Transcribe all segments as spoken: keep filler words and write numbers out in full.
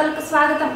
వార్తలకు స్వాగతం.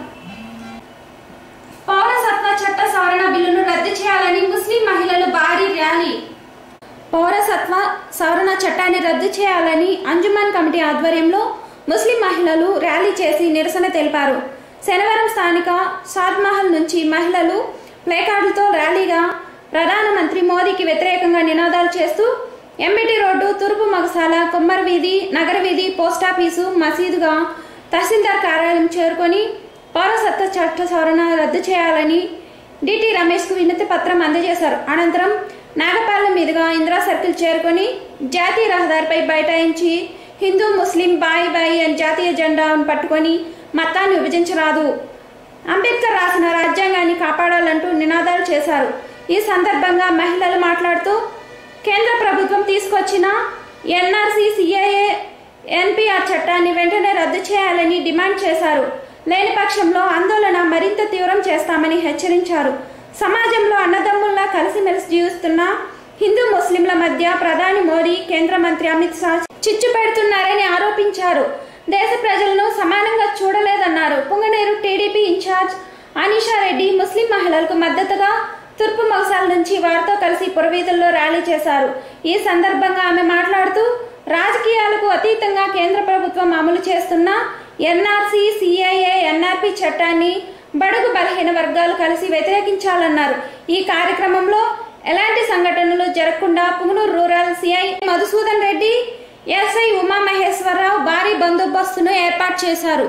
పౌరసత్వ చట్ట సవరణ బిల్లును రద్దు చేయాలని ముస్లిం మహిళలు భారీ ర్యాలీ. పౌరసత్వ సవరణ చట్టాన్ని రద్దు చేయాలని అంజుమన్ కమిటీ ఆధ్వర్యంలో ముస్లిం మహిళలు ర్యాలీ చేసి నిరసన తెలిపారు. శనివారం స్థానిక షాద్మహల్ నుంచి మహిళలు ప్లేకార్డులతో ర్యాలీగా ప్రధానమంత్రి మోదీకి వ్యతిరేకంగా నినాదాలు చేస్తూ ఎంబీటీ రోడ్డు, తూర్పు మగసాల, కొమ్మర్ వీధి, నగర వీధి, పోస్టాఫీసు, మసీదుగా తహసీల్దార్ కార్యాలయం చేరుకొని పౌరసత్వ చట్ట సవరణ రద్దు చేయాలని డిటి రమేష్ కు వినతి పత్రం అందజేశారు. అనంతరం నాగపాలెం మీదుగా ఇందిరా సర్కిల్ చేరుకొని జాతీయ రహదారిపై బైఠాయించి హిందూ ముస్లిం బాయ్ బాయ్ అని జాతీయ జెండాను పట్టుకొని మతాన్ని విభజించరాదు, అంబేద్కర్ రాసిన రాజ్యాంగాన్ని కాపాడాలంటూ నినాదాలు చేశారు. ఈ సందర్భంగా మహిళలు మాట్లాడుతూ కేంద్ర ప్రభుత్వం తీసుకొచ్చిన ఎన్ఆర్సీ, సిఏఏ, ఎన్పిఆర్ చట్టాన్ని వెంటనే రద్దు చేయాలని డిమాండ్ చేశారు. లేని పక్షంలో ఆందోళన మరింత తీవ్రం చేస్తామని హెచ్చరించారు. సమాజంలో అన్నదమ్ముల్లా కలిసిమెలిసి జీవిస్తున్న హిందూ ముస్లింల మధ్య ప్రధాని మోదీ, కేంద్ర మంత్రి అమిత్ షా చిచ్చు పెడుతున్నారని ఆరోపించారు. దేశ ప్రజలను సమానంగా చూడలేదన్నారు. పుంగనేరు టీడీపీ ఇన్ఛార్జ్ అనీషా రెడ్డి ముస్లిం మహిళలకు మద్దతుగా తూర్పు మగసాల నుంచి వారితో కలిసి పురవీధుల్లో ర్యాలీ చేశారు. ఈ సందర్భంగా ఆమె మాట్లాడుతూ రాజకీయాలకు అతీతంగా కేంద్ర ప్రభుత్వం అమలు చేస్తున్న ఎన్ఆర్సీ, సిఏఏ, ఎన్ఆర్పి చట్టాన్ని బడుగు బలహీన వర్గాలు కలిసి వ్యతిరేకించాలన్నారు. ఈ కార్యక్రమంలో ఎలాంటి సంఘటనలు జరగకుండా Punganur rural CI Madhusudan Reddy, SI Umamaheswararao భారీ బందోబస్తును ఏర్పాటు చేశారు.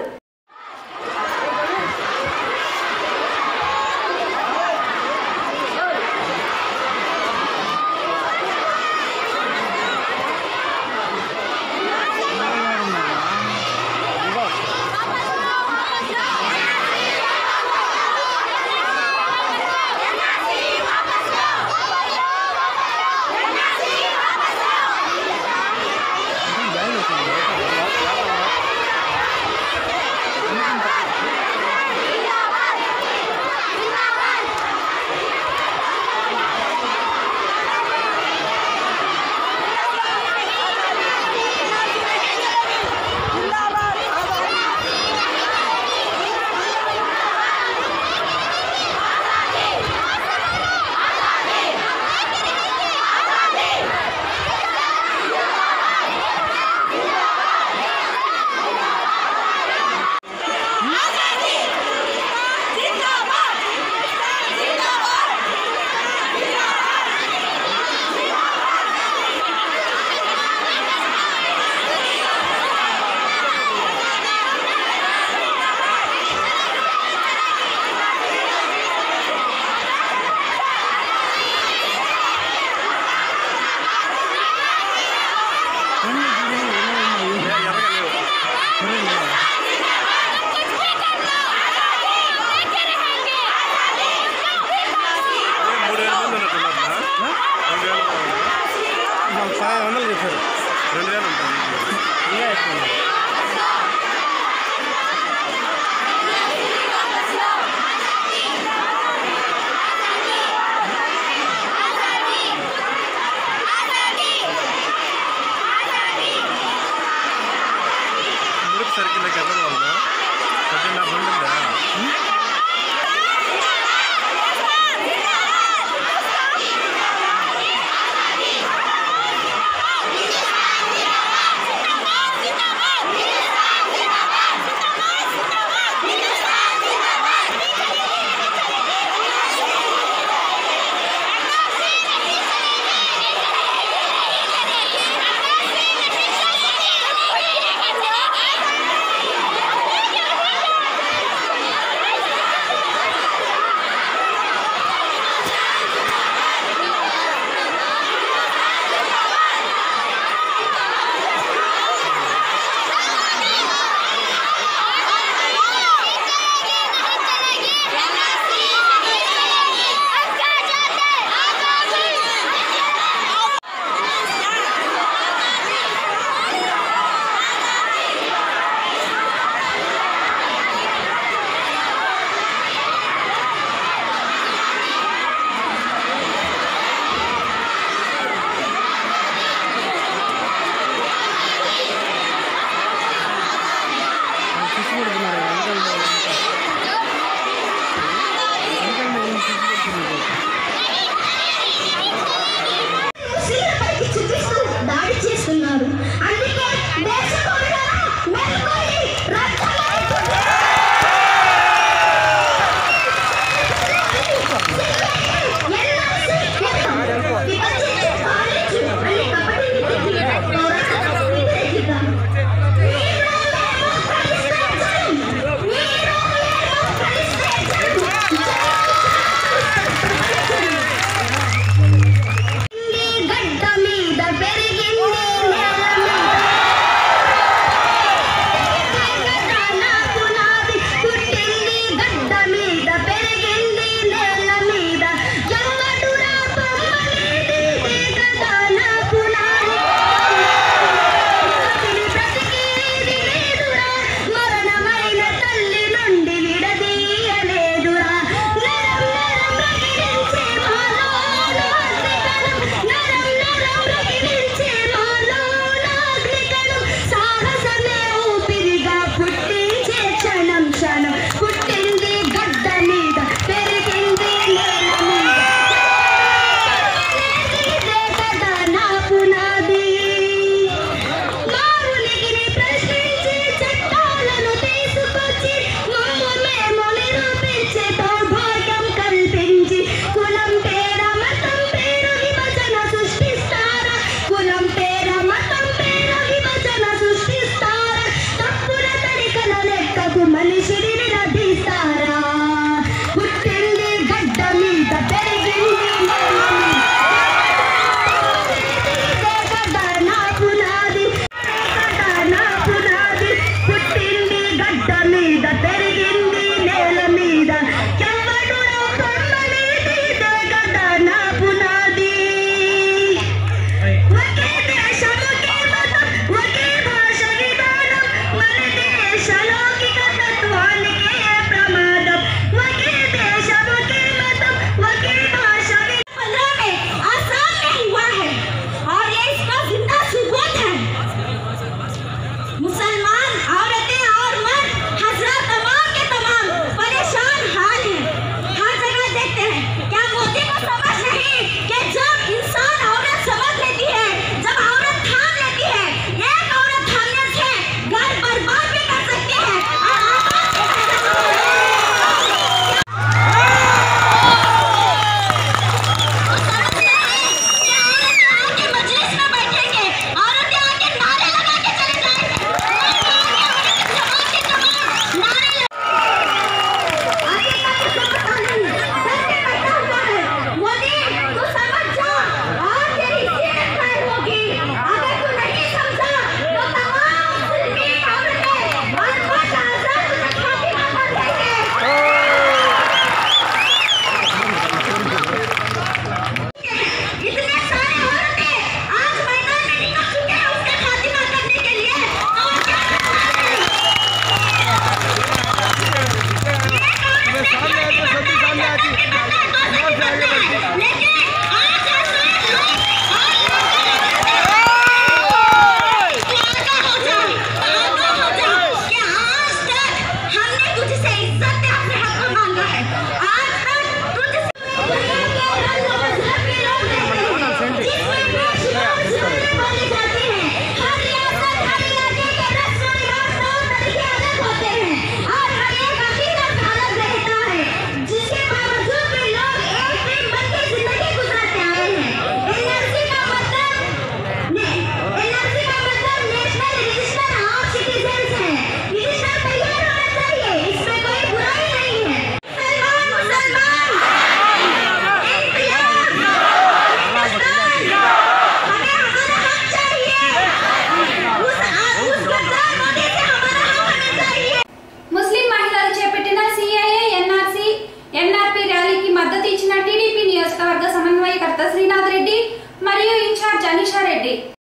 మరియు ఇన్ఛార్జ్ అనిషా రెడ్డి.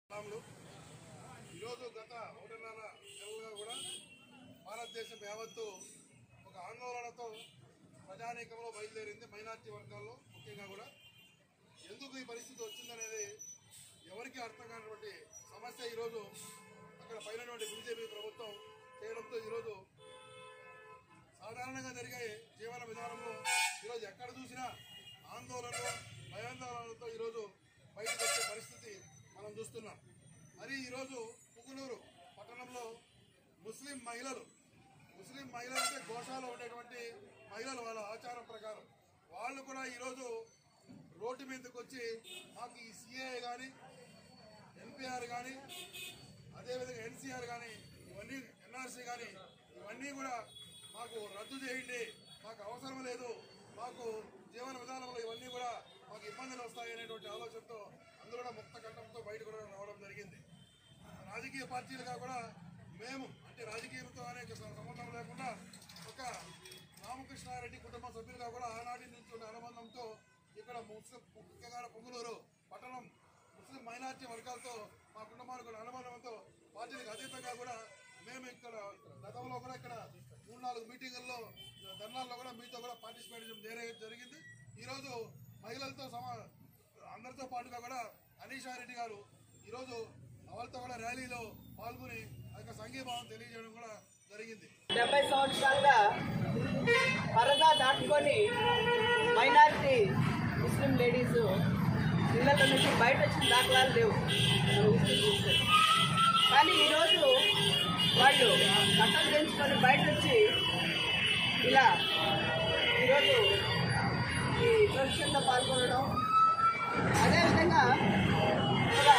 ఈరోజు గత ఒకటిన్నర నెలలుగా కూడా భారతదేశం యావత్తు ఒక ఆందోళనతో ప్రజానీకంలో బయలుదేరింది. మైనార్టీ వర్గాల్లో ముఖ్యంగా కూడా ఎందుకు ఈ పరిస్థితి వచ్చిందనేది ఎవరికి అర్థం కానటువంటి సమస్య ఈరోజు అక్కడ పైనటువంటి బీజేపీ ప్రభుత్వం చేయడంతో ఈరోజు సాధారణంగా జరిగే జీవన విధానంలో ఈరోజు ఎక్కడ చూసినా ఆందోళనలు భయాందోళనలతో ఈరోజు బయటకు వచ్చే పరిస్థితి మనం చూస్తున్నాం. మరి ఈరోజు పుంగనూరు పట్టణంలో ముస్లిం మహిళలు ముస్లిం మహిళలు అంటే గోశాలో ఉండేటువంటి మహిళలు వాళ్ళ ఆచారం ప్రకారం వాళ్ళు కూడా ఈరోజు రోడ్డు మీదకి వచ్చి మాకు ఈ సిఏ కానీ ఎన్పిఆర్ కానీ అదేవిధంగా ఎన్సీఆర్ కానీ ఇవన్నీ ఎన్ఆర్సీ కానీ ఇవన్నీ కూడా మాకు రద్దు చేయండి, మాకు అవసరం లేదు, మాకు జీవన విధానంలో ఇవన్నీ కూడా మాకు ఇబ్బందులు వస్తాయి అనేటువంటి ఆలోచనతో అందరూ కూడా ముక్త కంఠంతో బయట కూడా రావడం జరిగింది. రాజకీయ పార్టీలుగా కూడా మేము అంటే రాజకీయంతో అనేక సంబంధం లేకుండా ఒక రామకృష్ణారెడ్డి కుటుంబ సభ్యులుగా కూడా ఆనాటి నుంచి ఉన్న అనుబంధంతో ఇక్కడ ముస్లిం ముఖ్యంగా పుంగనూరు పట్టణం ముస్లిం మైనార్టీ వర్గాలతో మా కుటుంబానికి కూడా అనుబంధంతో పార్టీలకు అతీతంగా కూడా మేము ఇక్కడ గతంలో కూడా ఇక్కడ మూడు నాలుగు మీటింగుల్లో ధర్నాల్లో కూడా మీతో కూడా పార్టిసిపేట్ చేయడం జరిగింది. ఈరోజు మహిళలతో సమా అందరితో పాటుగా కూడా అనీషా రెడ్డి గారు ఈరోజు వాళ్ళతో కూడా ర్యాలీలో పాల్గొని ఆ యొక్క సంఘీభావం తెలియజేయడం కూడా జరిగింది. డెబ్బై సంవత్సరాలుగా పరదా దాటుకొని మైనారిటీ ముస్లిం లేడీస్ ఇళ్ల నుంచి బయట వచ్చిన దాఖలాలు లేవు. కానీ ఈరోజు వాళ్ళు బట్టలు పెంచుకొని బయట వచ్చి ఇలా ఈరోజు ఈ ప్రొఫెషన్లో పాల్గొనడం, అదేవిధంగా ఒక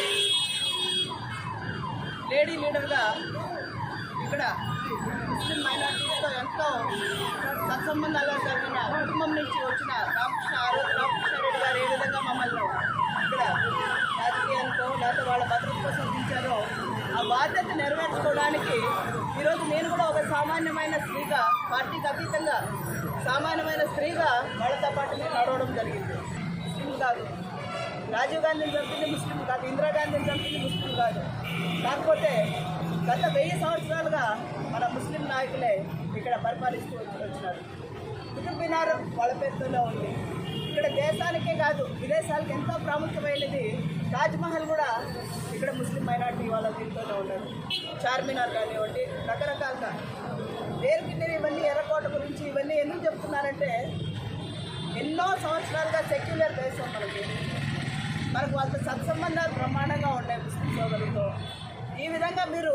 లేడీ లీడర్గా ఇక్కడ ముస్లిం మైనార్టీస్తో ఎంతో సత్సంబంధాలు జరిగిన కుటుంబం నుంచి వచ్చిన రామకృష్ణ ఆరోగ్య రామకృష్ణ రెడ్డి గారు ఏ విధంగా మమ్మల్ని ఇక్కడ రాజకీయాలతో లేకపోతే వాళ్ళ భద్రత కోసం దించారో ఆ బాధ్యత నెరవేర్చుకోవడానికి ఈరోజు నేను కూడా ఒక సామాన్యమైన స్త్రీగా, పార్టీకి అతీతంగా సామాన్యమైన స్త్రీగా వాళ్ళతో పాటు నేను నడవడం జరిగింది. ముస్లిం కాదు, రాజీవ్ గాంధీని చంపింది ముస్లిం కాదు, ఇందిరాగాంధీని చంపింది ముస్లిం కాదు. కాకపోతే గత వెయ్యి సంవత్సరాలుగా మన ముస్లిం నాయకులే ఇక్కడ పరిపాలిస్తూ వచ్చి వచ్చినారు. కుతుబ్ మినార్ వాళ్ళ పేరుతోనే ఉంది. ఇక్కడ దేశానికే కాదు విదేశాలకు ఎంతో ప్రాముఖ్యమైనది తాజ్మహల్ కూడా ఇక్కడ ముస్లిం మైనార్టీ వాళ్ళ దీంతోనే ఉన్నారు. చార్మినార్ కానివ్వండి, రకరకాలుగా దేనికి నేను ఇవన్నీ ఎర్రకోట గురించి ఇవన్నీ ఎందుకు చెప్తున్నానంటే ఎన్నో సంవత్సరాలుగా సెక్యులర్ దేశం మనకి మనకు వాళ్ళతో సత్సంబంధాలు బ్రహ్మాండంగా ఉన్నాయి ముస్లిం సోదరులతో. ఈ విధంగా మీరు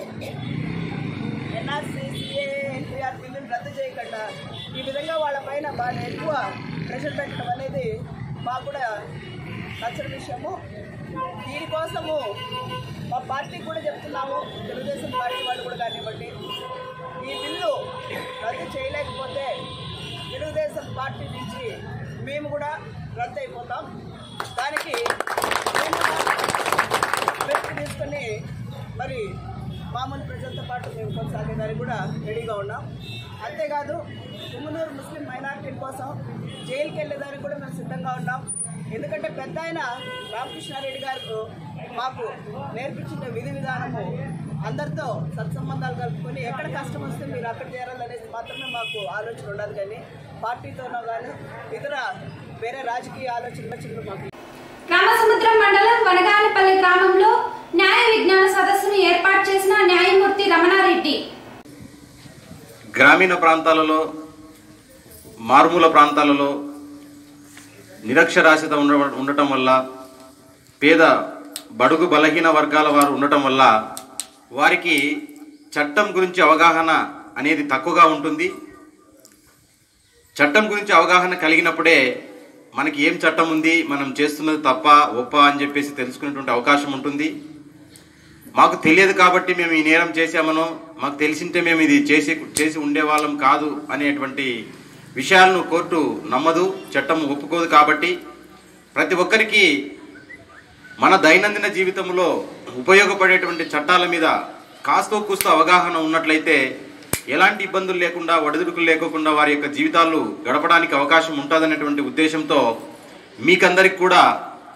ఎన్ఆర్సీ సిఏఏ ఎన్పిఆర్ బిల్లును రద్దు చేయకుండా ఈ విధంగా వాళ్ళపైన బాగా ఎక్కువ ప్రెషర్ పెట్టడం అనేది మాకు కూడా నచ్చని విషయము. దీనికోసము మా పార్టీకి కూడా చెప్తున్నాము, తెలుగుదేశం పార్టీ వాళ్ళు కూడా కానివ్వండి, ఈ బిల్లు రద్దు చేయలేకపోతే తెలుగుదేశం పార్టీ నుంచి మేము కూడా రద్దు అయిపోతాం. దానికి వ్యక్తి తీసుకొని మరి మామూలు ప్రజలతో పాటు మేము కొనసాగేదానికి కూడా రెడీగా ఉన్నాం. అంతేకాదు పుంగనూరు ముస్లిం మైనార్టీల కోసం జైలుకి వెళ్ళేదానికి కూడా మేము సిద్ధంగా ఉన్నాం. ఎందుకంటే పెద్ద ఆయన రామకృష్ణారెడ్డి గారు మాకు నేర్పించిన విధి విధానము అందరితో సత్సంబంధాలు కలుపుకొని ఎక్కడ కష్టం వస్తే మీరు అక్కడ చేరాలనేది మాత్రమే మాకు ఆలోచన ఉండాలి. కానీ పార్టీతోనో కానీ ఇతర వేరే రాజకీయ ఆలోచనలు మాకు. రామసముద్రం మండలం వనగానపల్లి గ్రామంలో న్యాయ విజ్ఞాన సదస్సును ఏర్పాటు చేసిన న్యాయమూర్తి రమణారెడ్డి గ్రామీణ ప్రాంతాలలో, మారుమూల ప్రాంతాలలో నిరక్షరాస్యత ఉండటం వల్ల, పేద బడుగు బలహీన వర్గాల వారు ఉండటం వల్ల వారికి చట్టం గురించి అవగాహన అనేది తక్కువగా ఉంటుంది. చట్టం గురించి అవగాహన కలిగినప్పుడే మనకి ఏం చట్టం ఉంది, మనం చేస్తున్నది తప్ప ఒప్ప అని చెప్పేసి తెలుసుకునేటువంటి అవకాశం ఉంటుంది. మాకు తెలియదు కాబట్టి మేము ఈ నేరం చేశామనో, మాకు తెలిసింటే మేము ఇది చేసి చేసి ఉండేవాళ్ళం కాదు అనేటువంటి విషయాలను కోర్టు నమ్మదు, చట్టం ఒప్పుకోదు. కాబట్టి ప్రతి ఒక్కరికి మన దైనందిన జీవితంలో ఉపయోగపడేటువంటి చట్టాల మీద కాస్తో కూస్తో అవగాహన ఉన్నట్లయితే ఎలాంటి ఇబ్బందులు లేకుండా, ఒడిదుడుకులు లేకోకుండా వారి యొక్క జీవితాలు గడపడానికి అవకాశం ఉంటుందనేటువంటి ఉద్దేశంతో మీకందరికి కూడా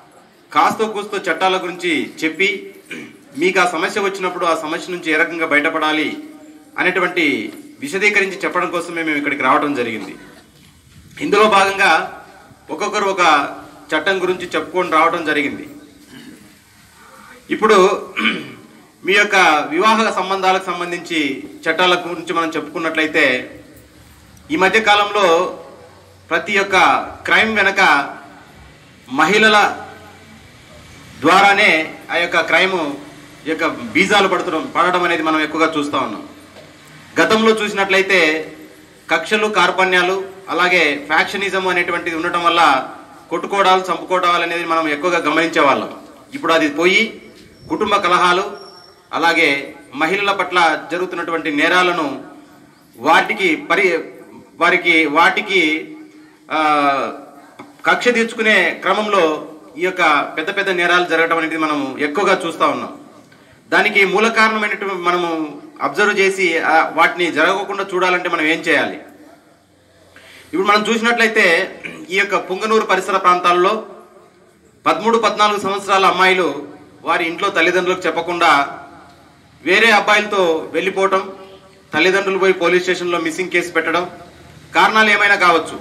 కాస్తో కూస్తో చట్టాల గురించి చెప్పి మీకు ఆ సమస్య వచ్చినప్పుడు ఆ సమస్య నుంచి ఏ రకంగా బయటపడాలి అనేటువంటి విశదీకరించి చెప్పడం కోసమే మేము ఇక్కడికి రావడం జరిగింది. ఇందులో భాగంగా ఒక్కొక్కరు ఒక చట్టం గురించి చెప్పుకొని రావడం జరిగింది. ఇప్పుడు మీ యొక్క వివాహ సంబంధాలకు సంబంధించి చట్టాల గురించి మనం చెప్పుకున్నట్లయితే ఈ మధ్య కాలంలో ప్రతి ఒక్క క్రైమ్ వెనక మహిళల ద్వారానే ఆ యొక్క క్రైమ్ యొక్క బీజాలు పడటం పడడం అనేది మనం ఎక్కువగా చూస్తూ ఉన్నాం. గతంలో చూసినట్లయితే కక్షలు కార్పణ్యాలు అలాగే ఫ్యాక్షనిజం అనేటువంటిది ఉండటం వల్ల కొట్టుకోవడాలు చంపుకోవడాలు అనేది మనం ఎక్కువగా గమనించే వాళ్ళం. ఇప్పుడు అది పోయి కుటుంబ కలహాలు అలాగే మహిళల పట్ల జరుగుతున్నటువంటి నేరాలను వాటికి పరి వారికి వాటికి కక్ష తీర్చుకునే క్రమంలో ఈ యొక్క పెద్ద పెద్ద నేరాలు జరగడం అనేది మనం ఎక్కువగా చూస్తూ ఉన్నాం. దానికి మూల కారణమైనటువంటి మనము అబ్జర్వ్ చేసి వాటిని జరగకుండా చూడాలంటే మనం ఏం చేయాలి? ఇప్పుడు మనం చూసినట్లయితే ఈ యొక్క పుంగనూరు పరిసర ప్రాంతాల్లో పదమూడు పద్నాలుగు సంవత్సరాల అమ్మాయిలు వారి ఇంట్లో తల్లిదండ్రులకు చెప్పకుండా వేరే అబ్బాయిలతో వెళ్ళిపోవటం, తల్లిదండ్రులు పోయి పోలీస్ స్టేషన్లో మిస్సింగ్ కేసు పెట్టడం, కారణాలు ఏమైనా కావచ్చు.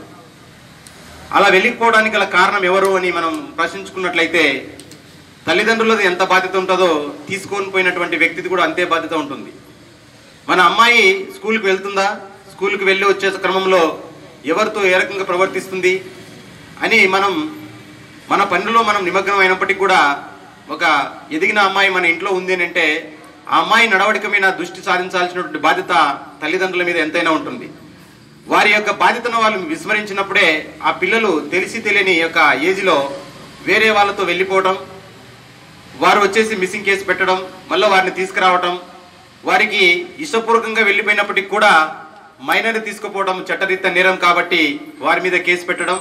అలా వెళ్ళిపోవడానికి గల కారణం ఎవరు అని మనం ప్రశ్నించుకున్నట్లయితే తల్లిదండ్రులది ఎంత బాధ్యత ఉంటుందో తీసుకొని పోయినటువంటి వ్యక్తిది కూడా అంతే బాధ్యత ఉంటుంది. మన అమ్మాయి స్కూల్కి వెళ్తుందా, స్కూల్కి వెళ్ళి వచ్చే క్రమంలో ఎవరితో ఏ రకంగా ప్రవర్తిస్తుంది అని మనం మన పనుల్లో మనం నిమగ్నం అయినప్పటికీ కూడా ఒక ఎదిగిన అమ్మాయి మన ఇంట్లో ఉంది అని అంటే ఆ అమ్మాయి నడవడిక మీద దృష్టి సారించాల్సినటువంటి బాధ్యత తల్లిదండ్రుల మీద ఎంతైనా ఉంటుంది. వారి యొక్క బాధ్యతను వాళ్ళు విస్మరించినప్పుడే ఆ పిల్లలు తెలిసి తెలియని యొక్క ఏజ్లో వేరే వాళ్ళతో వెళ్ళిపోవడం, వారు వచ్చేసి మిస్సింగ్ కేసు పెట్టడం, మళ్ళీ వారిని తీసుకురావటం, వారికి ఇష్టపూర్వకంగా వెళ్ళిపోయినప్పటికీ కూడా మైనర్ని తీసుకుపోవడం చట్టరీత్యా నేరం కాబట్టి వారి మీద కేసు పెట్టడం,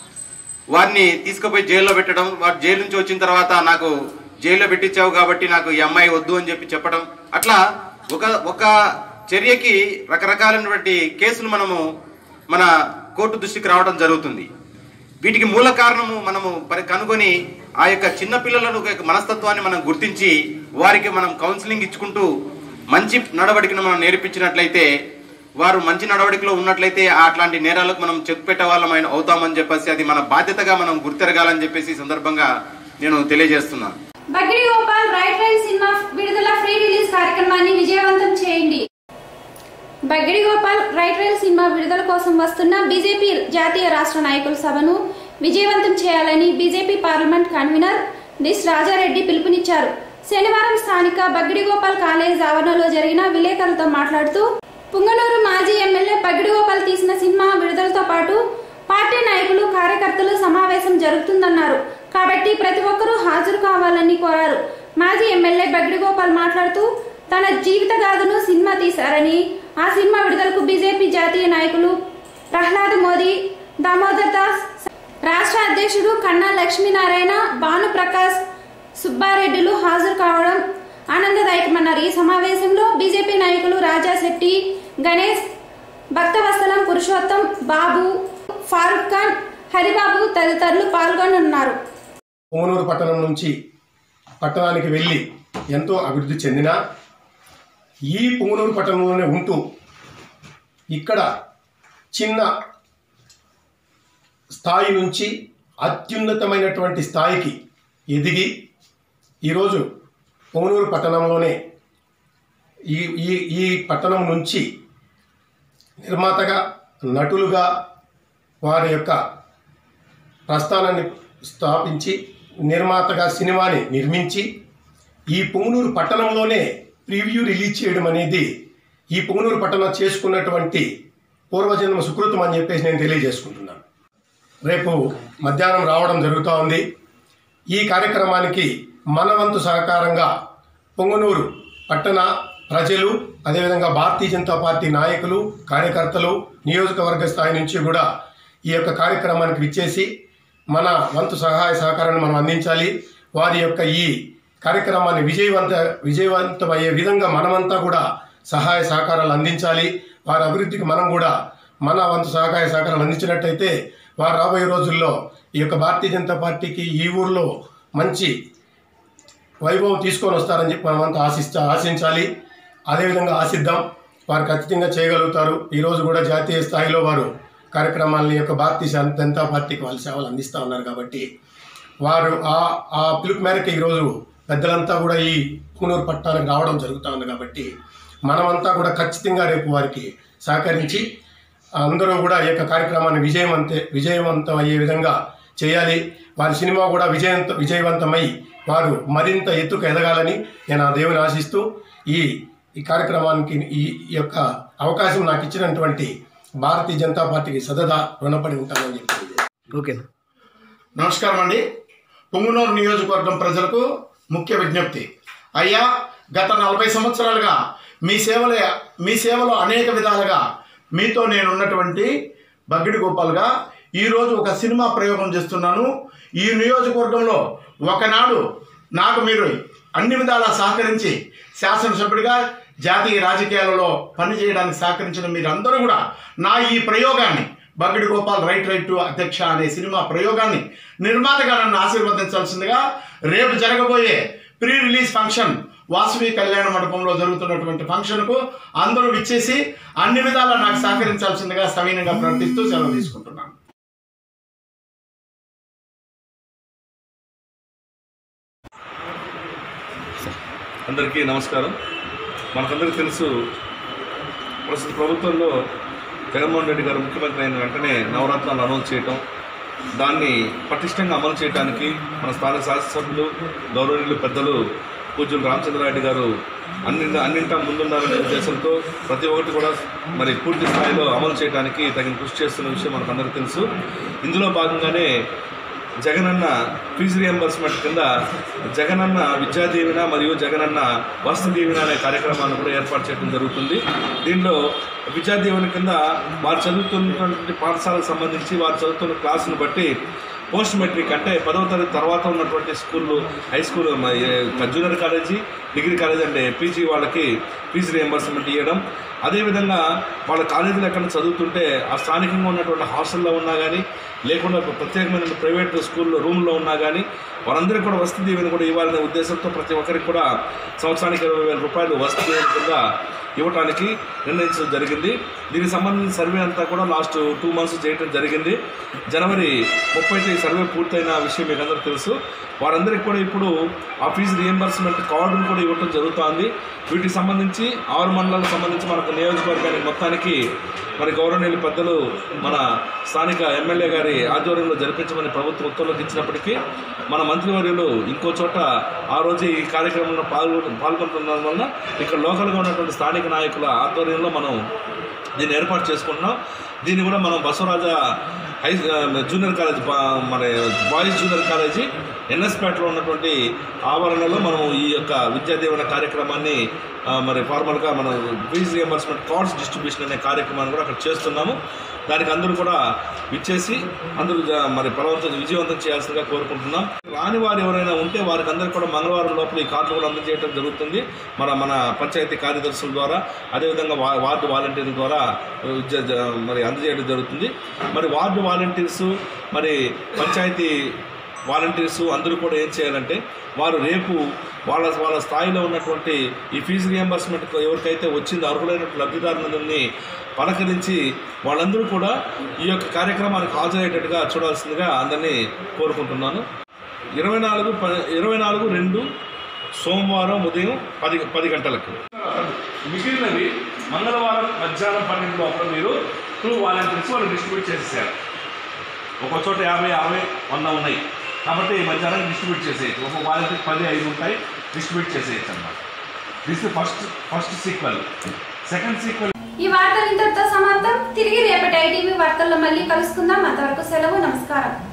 వారిని తీసుకుపోయి జైల్లో పెట్టడం, వారు జైలు నుంచి వచ్చిన తర్వాత నాకు జైల్లో పెట్టించావు కాబట్టి నాకు ఈ అమ్మాయి వద్దు అని చెప్పి చెప్పడం, అట్లా ఒక ఒక చర్యకి రకరకాలైనటువంటి కేసులు మనము మన కోర్టు దృష్టికి రావడం జరుగుతుంది. వీటికి మూల కారణము మనము కనుగొని ఆ యొక్క చిన్న పిల్లలను మనస్తత్వాన్ని మనం గుర్తించి వారికి మనం కౌన్సిలింగ్ ఇచ్చుకుంటూ మంచి నడవడికను మనం నేర్పించినట్లయితే వారు మంచి నడవడికలో ఉన్నట్లయితే అట్లాంటి నేరాలకు మనం చెక్ పెట్టే వాళ్ళమైన అవుతామని చెప్పేసి అది మన బాధ్యతగా మనం గుర్తెరగాలని చెప్పేసి సందర్భంగా నేను తెలియజేస్తున్నాను. Bagidi Gopal right rail cinema విడుదల ఫ్రీ రిలీజ్ కార్యక్రమాన్ని విజయవంతం చేయండి. Bagidi Gopal right rail cinema విడుదల కోసం వస్తున్న బీజేపీ జాతీయ రాష్ట్ర నాయకుల సభను విజయవంతం చేయాలని బీజేపీ పార్లమెంట్ కన్వీనర్ డిస్ రాజారెడ్డి పిలుపునిచ్చారు. శనివారం స్థానిక బగిడి గోపాల్ కాలేజ్ ఆవరణలో జరిగిన విలేకరులతో మాట్లాడుతూ పుంగనూరు మాజీ ఎమ్మెల్యే బగిడి గోపాల్ తీసిన సినిమా విడుదలతో పాటు పార్టీ నాయకులు కార్యకర్తలు సమావేశం జరుగుతుందన్నారు. కాబట్టి ప్రతి ఒక్కరూ హాజరు కావాలని కోరారు. మాజీ ఎమ్మెల్యే బగిడి గోపాల్ మాట్లాడుతూ తన జీవిత గాథను సినిమా తీశారని, ఆ సినిమా విడుదలకు బీజేపీ జాతీయ నాయకులు ప్రహ్లాద్ మోదీ, దామోదర్ దాస్, రాష్ట్ర అధ్యక్షుడు కన్నా లక్ష్మీనారాయణ, భానుప్రకాష్, సుబ్బారెడ్డిలు హాజరు కావడం ఆనందదాయకమన్నారు. ఈ సమావేశంలో బీజేపీ నాయకులు రాజా శెట్టి, గణేష్, భక్తవత్సలం, పురుషోత్తం, బాబు, ఫారూక్ ఖాన్, హరిబాబు తదితరులు పాల్గొనున్నారు. పుంగనూరు పట్టణం నుంచి పట్టణానికి వెళ్ళి ఎంతో అభివృద్ధి చెందిన ఈ పుంగనూరు పట్టణంలోనే ఉంటూ ఇక్కడ చిన్న స్థాయి నుంచి అత్యున్నతమైనటువంటి స్థాయికి ఎదిగి ఈరోజు పుంగనూరు పట్టణంలోనే ఈ ఈ ఈ పట్టణం నుంచి నిర్మాతగా, నటులుగా వారి యొక్క ప్రస్థానాన్ని స్థాపించి నిర్మాతగా సినిమాని నిర్మించి ఈ పుంగనూరు పట్టణంలోనే ప్రివ్యూ రిలీజ్ చేయడం అనేది ఈ పుంగనూరు పట్టణం చేసుకున్నటువంటి పూర్వజన్మ సుకృతం అని చెప్పేసి నేను తెలియజేసుకుంటున్నాను. రేపు మధ్యాహ్నం రావడం జరుగుతూ ఉంది. ఈ కార్యక్రమానికి మన వంతు సహకారంగా పుంగనూరు పట్టణ ప్రజలు, అదేవిధంగా భారతీయ జనతా పార్టీ నాయకులు, కార్యకర్తలు నియోజకవర్గ స్థాయి నుంచి కూడా ఈ యొక్క కార్యక్రమానికి విచ్చేసి మన వంతు సహాయ సహకారాన్ని మనం అందించాలి. వారి యొక్క ఈ కార్యక్రమాన్ని విజయవంత విజయవంతమయ్యే విధంగా మనమంతా కూడా సహాయ సహకారాలు అందించాలి. వారి అభివృద్ధికి మనం కూడా మన వంతు సహకార సహకారాలు అందించినట్టయితే వారు రాబోయే రోజుల్లో ఈ యొక్క భారతీయ జనతా పార్టీకి ఈ ఊర్లో మంచి వైభవం తీసుకొని వస్తారని చెప్పి మనమంతా ఆశిస్తా ఆశించాలి. అదేవిధంగా ఆశిద్దాం. వారు ఖచ్చితంగా చేయగలుగుతారు. ఈరోజు కూడా జాతీయ స్థాయిలో వారు కార్యక్రమాలని యొక్క భారతీయ జనతా పార్టీకి వాళ్ళ సేవలు అందిస్తూ ఉన్నారు. కాబట్టి వారు ఆ ఆ పిలుపు మేరకు ఈరోజు పెద్దలంతా కూడా ఈ పుంగనూరు పట్టణానికి రావడం జరుగుతూ ఉంది. కాబట్టి మనమంతా కూడా ఖచ్చితంగా రేపు వారికి సహకరించి అందరూ కూడా ఈ యొక్క కార్యక్రమాన్ని విజయవంత విజయవంతం అయ్యే విధంగా చేయాలి. వారి సినిమా కూడా విజయవంత విజయవంతమై వారు మరింత ఎత్తుకు ఎదగాలని నేను ఆ దేవుని ఆశిస్తూ ఈ ఈ కార్యక్రమానికి ఈ యొక్క అవకాశం నాకు ఇచ్చినటువంటి భారతీయ జనతా పార్టీకి సదదా రుణపడి ఉంటానని చెప్పి. ఓకే, నమస్కారం అండి. పుంగనూరు నియోజకవర్గం ప్రజలకు ముఖ్య విజ్ఞప్తి. అయ్యా, గత నలభై సంవత్సరాలుగా మీ సేవల మీ సేవలో అనేక విధాలుగా మీతో నేను ఉన్నటువంటి బగ్గిడి గోపాల్గా ఈరోజు ఒక సినిమా ప్రయోగం చేస్తున్నాను. ఈ నియోజకవర్గంలో ఒకనాడు నాకు మీరు అన్ని విధాలా సహకరించి శాసనసభ్యుడిగా జాతీయ రాజకీయాలలో పనిచేయడానికి సహకరించిన మీరందరూ కూడా నా ఈ ప్రయోగాన్ని Baggidi Gopal right right to అధ్యక్ష అనే సినిమా ప్రయోగాన్ని నిర్మాతగా నన్ను ఆశీర్వదించాల్సిందిగా రేపు జరగబోయే ప్రీ రిలీజ్ ఫంక్షన్ వాసవి కళ్యాణ మండపంలో జరుగుతున్నటువంటి ఫంక్షన్కు అందరూ విచ్చేసి అన్ని విధాలా నాకు సహకరించాల్సిందిగా సవినయంగా ప్రార్థిస్తూ సెలవు తీసుకుంటున్నాను. అందరికీ నమస్కారం. మనకందరికీ తెలుసు, ప్రస్తుత ప్రభుత్వంలో జగన్మోహన్ రెడ్డి గారు ముఖ్యమంత్రి అయిన వెంటనే నవరత్నాలు అనౌన్స్ చేయటం, దాన్ని పటిష్టంగా అమలు చేయడానికి మన స్థానిక శాసనసభ్యులు గౌరవనీయులు పెద్దలు పూజ్యులు రామచంద్రారెడ్డి గారు అన్ని అన్నింటా ముందున్నారనే ఉద్దేశంతో ప్రతి ఒక్కటి కూడా మరి పూర్తి స్థాయిలో అమలు చేయడానికి తగిన కృషి చేస్తున్న విషయం మనకందరికీ తెలుసు. ఇందులో భాగంగానే జగనన్న ఫీజు రియంబర్స్మెంట్ కింద జగనన్న విద్యా దీవెన మరియు జగనన్న వస్తు దీవెన అనే కార్యక్రమాన్ని కూడా ఏర్పాటు చేయడం జరుగుతుంది. దీనిలో విద్యా దీవెన కింద వారు చదువుతున్నటువంటి పాఠశాలకు సంబంధించి వారు చదువుతున్న క్లాసును బట్టి పోస్ట్ మెట్రిక్ అంటే పదవ తరగతి తర్వాత ఉన్నటువంటి స్కూళ్ళు, high school, junior college, degree college అంటే పీజీ వాళ్ళకి ఫీజు రియంబర్స్మెంట్ ఇవ్వడం, అదేవిధంగా వాళ్ళ కాలేజీలు ఎక్కడ చదువుతుంటే ఆ స్థానికంగా ఉన్నటువంటి హాస్టల్లో ఉన్నా కానీ లేకుండా ప్రత్యేకమైన ప్రైవేట్ స్కూల్లో రూమ్లో ఉన్నా కానీ వారందరికీ కూడా వసతి దీవెన కూడా ఇవ్వాలనే ఉద్దేశంతో ప్రతి ఒక్కరికి కూడా సంవత్సరానికి ఇరవై వేల రూపాయలు వసతి దీవెన కింద ఇవ్వడానికి నిర్ణయించడం జరిగింది. దీనికి సంబంధించిన సర్వే అంతా కూడా లాస్ట్ టూ మంత్స్ చేయడం జరిగింది. జనవరి ముప్పై ఈ సర్వే పూర్తయిన విషయం మీకు అందరూ తెలుసు. వారందరికీ కూడా ఇప్పుడు ఆ ఫీజు రియంబర్స్మెంట్ కార్డును కూడా ఇవ్వడం జరుగుతుంది. వీటికి సంబంధించి ఆరు మండలాలకు సంబంధించి మనకు నియోజకవర్గానికి మొత్తానికి మరి గౌరవనీయులు పెద్దలు మన స్థానిక ఎమ్మెల్యే గారి ఆధ్వర్యంలో జరిపించమని ప్రభుత్వం ఉత్తర్వులకు ఇచ్చినప్పటికీ మన మంత్రివర్యులు ఇంకో చోట ఆ రోజు ఈ కార్యక్రమంలో పాల్గొ పాల్గొంటున్న వల్ల ఇక్కడ లోకల్గా ఉన్నటువంటి స్థానిక నాయకుల ఆధ్వర్యంలో మనం దీన్ని ఏర్పాటు చేసుకుంటున్నాం. దీన్ని కూడా మనం బసవరాజ హై జూనియర్ కాలేజ్ మన బాయ్స్ జూనియర్ కాలేజీ ఎన్ఎస్పేటలో ఉన్నటువంటి ఆవరణలో మనం ఈ యొక్క విద్యా దీవెన కార్యక్రమాన్ని మరి ఫార్మల్గా మనం ఫీజు రియంబర్స్మెంట్ కార్డ్స్ డిస్ట్రిబ్యూషన్ అనే కార్యక్రమాన్ని కూడా అక్కడ చేస్తున్నాము. దానికి అందరూ కూడా విచ్చేసి అందరూ మరి బలవంతం విజయవంతం చేయాల్సిందిగా కోరుకుంటున్నాం. రాని వారు ఎవరైనా ఉంటే వారికి అందరికీ కూడా మంగళవారం లోపల ఈ కార్డులు కూడా అందజేయడం జరుగుతుంది. మన మన పంచాయతీ కార్యదర్శుల ద్వారా అదేవిధంగా వా వార్డు వాలంటీర్ల ద్వారా మరి అందజేయడం జరుగుతుంది. మరి వార్డు వాలంటీర్సు మరి పంచాయతీ వాలంటీర్స్ అందరూ కూడా ఏం చేయాలంటే వారు రేపు వాళ్ళ వాళ్ళ స్థాయిలో ఉన్నటువంటి ఈ ఫీజు రియంబర్స్మెంట్ ఎవరికైతే వచ్చిందో అర్హులైనటువంటి లబ్ధిదారులందరినీ పలకరించి వాళ్ళందరూ కూడా ఈ యొక్క కార్యక్రమానికి హాజరయ్యేటట్టుగా చూడాల్సిందిగా అందరినీ కోరుకుంటున్నాను. ఇరవై నాలుగు ఇరవై నాలుగు రెండు సోమవారం ఉదయం పది పది గంటలకు మిగిలినవి మంగళవారం మధ్యాహ్నం పన్నెండు లోపల మీరు టూ వాలంటీర్స్ వాళ్ళు డిస్ట్రిబ్యూట్ చేసేసారు. ఒక చోట యాభై యాభై వంద ఉన్నాయి కాబట్టి మధ్యాహ్నం డిస్ట్రిబ్యూట్ చేసేయచ్చు. ఒక వాలంటీర్ పది ఐదు ఉంటాయి, డిస్ట్రిబ్యూట్ చేసేయచ్చు అన్నమాట. This first first sequel. Second sequel. ఈ వార్తలు ఇంతటితో సమాప్తం. తిరిగి రేపటి ఐటీవీ వార్తల్లో మళ్ళీ కలుసుకుందాం. అంతవరకు సెలవు. నమస్కారం.